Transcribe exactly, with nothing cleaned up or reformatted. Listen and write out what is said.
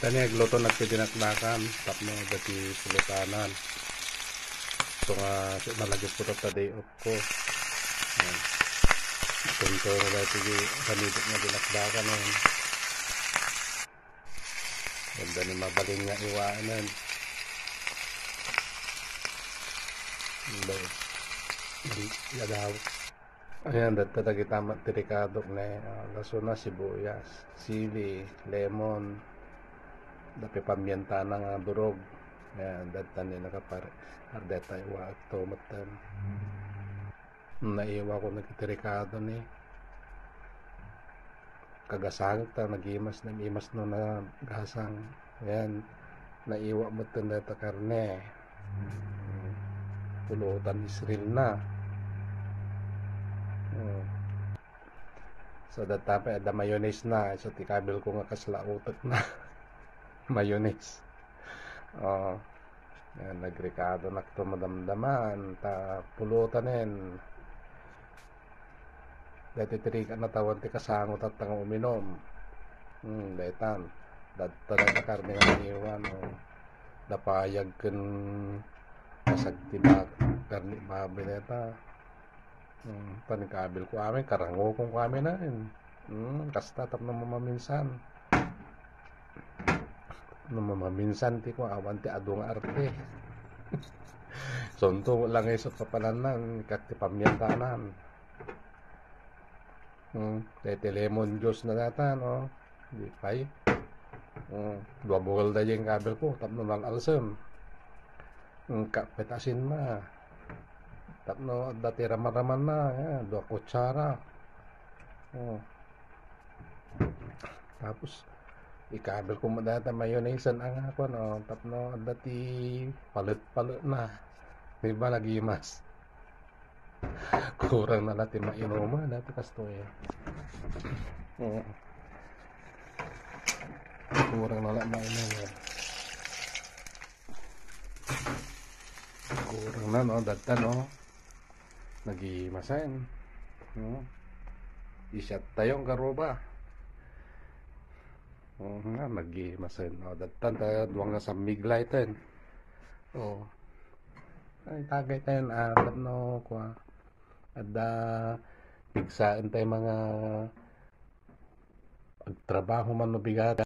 Tani agluto na pinaknakan tapno dati sulutanan. So nga nalagis ko ta day off ko. Tunto na dati kanidot nga dinakdakan nun. Ganda ni mabaling nga iwaanan. Hindi. Yadaw. Ayan, dati tagitamat tirikadok na uh, laso na sibuyas, sili, lemon, dapi pamyenta na nga durog. Ayan, dati ni nakapare. Ardeta iwa at tomatan. Naiwa ko nagtirikado ni. Kagasang ta, nagimas, nagimas no na gasang. Ayan, naiwa mo tanda ta karne. Pulutan Israel na. Hmm. So datape ada mayonnaise na. So tikabil ko nga kasla utak na. Mayonnaise. Oh, yan, nagrikado na ito madamdaman. Ta pulutan dati tirika na tawan ti kasangot at tang uminom. Hmm, daitan. Data na karne nga iwan. Oh. Dapayag ken pasag tibak karni babi neta. Hmm, panikabil ko amin karango kung kami na rin. Hmm, kasta tap na mamaminsan. No mamaminsan ti ko awan ti adung arte. Sonto lang ay sa kapalanan kat ti pamyantanan. Hmm, tete lemon juice na data no. Di pay. Hmm, dua bukal da yung kabel ko tap no lang alsem. Hmm, kapetasin na. Tapno dati raman-raman na, yan, dua kutsara. Oh. Tapos ikabel ko madata mayonnaise ang ako no, tapno dati palit-palit na. Di ba nagimas? Kurang na natin mainoma dati kasto eh. Oh. Kurang na lang mainoma. Kurang na no, data no. Nagimasan. No? Isat tayong karoba. Oh, nga nagimasan. Oh, datan tayo duwang na sa miglaitan. Oh. Ay tagay tayo na alat no kwa. Ada pigsaan tayo mga pagtrabaho man no bigat.